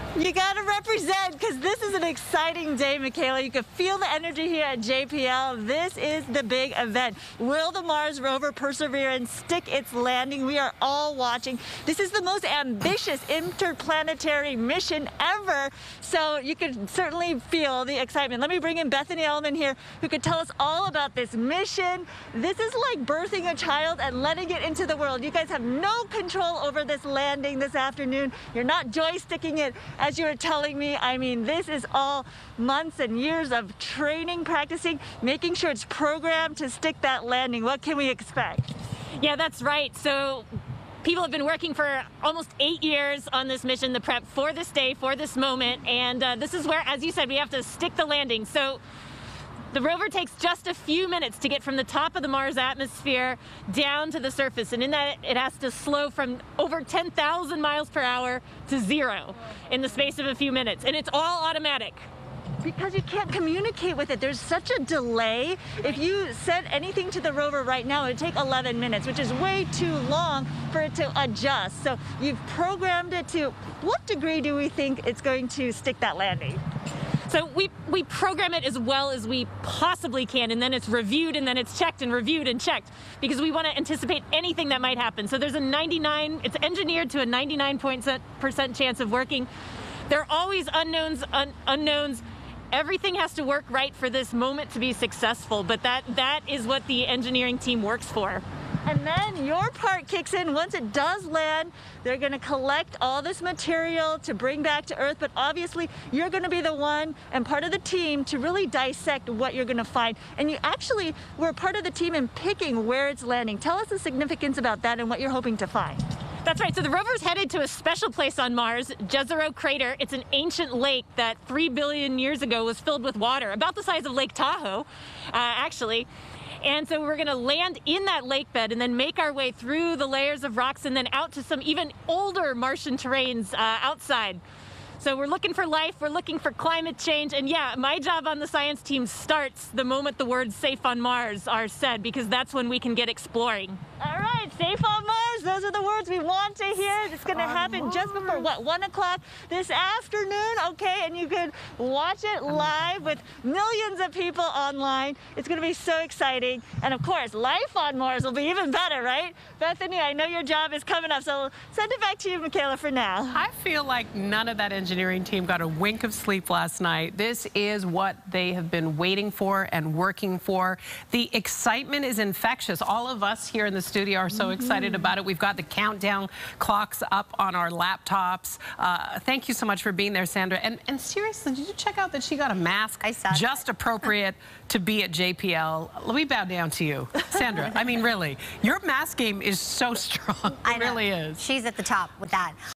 You got to represent, because this is an exciting day, Michaela. You can feel the energy here at JPL. This is the big event. Will the Mars rover persevere and stick its landing? We are all watching. This is the most ambitious interplanetary mission ever, so you can certainly feel the excitement. Let me bring in Bethany Ellman here, who could tell us all about this mission. This is like birthing a child and letting it into the world. You guys have no control over this landing this afternoon. You're not joysticking it, as you were telling me. I mean, this is all months and years of training, practicing, making sure it's programmed to stick that landing. What can we expect? Yeah, that's right. So people have been working for almost 8 years on this mission, the prep for this day, for this moment. And this is where, as you said, we have to stick the landing. So the rover takes just a few minutes to get from the top of the Mars atmosphere down to the surface, and in that it has to slow from over 10,000 miles per hour to 0 in the space of a few minutes, and it's all automatic. Because you can't communicate with it. There's such a delay. If you said anything to the rover right now, it would take 11 minutes, which is way too long for it to adjust. So you've programmed it to, what degree do we think it's going to stick that landing? So we program it as well as we possibly can, and then it's reviewed, and then it's checked and reviewed and checked, because we want to anticipate anything that might happen. So there's it's engineered to a 99% chance of working. There are always unknowns. Everything has to work right for this moment to be successful, but that is what the engineering team works for. And then your part kicks in. Once it does land, they're going to collect all this material to bring back to Earth, but obviously you're going to be the one and part of the team to really dissect what you're going to find. And you actually were part of the team in picking where it's landing. Tell us the significance about that and what you're hoping to find. That's right. So the rover's headed to a special place on Mars, Jezero Crater. It's an ancient lake that 3 billion years ago was filled with water, about the size of Lake Tahoe, actually. And so we're going to land in that lake bed and then make our way through the layers of rocks and then out to some even older Martian terrains outside. So we're looking for life, we're looking for climate change, and yeah, my job on the science team starts the moment the words "safe on Mars" are said, because that's when we can get exploring. All right, safe on Mars, those are the words we want to hear. It's going to happen just before, what, 1 o'clock this afternoon, okay? And you can watch it live with millions of people online. It's going to be so exciting. And of course, life on Mars will be even better, right? Bethany, I know your job is coming up, so send it back to you, Michaela, for now. I feel like none of that engineering team got a wink of sleep last night. This is what they have been waiting for and working for. The excitement is infectious. All of us here in the studio are so excited about it. We've got the countdown clocks up on our laptops. Thank you so much for being there, Sandra. And seriously, did you check out that she got a mask? I saw just that. Appropriate to be at JPL. Let me bow down to you, Sandra. I mean, really, your mask game is so strong. It really is. She's at the top with that.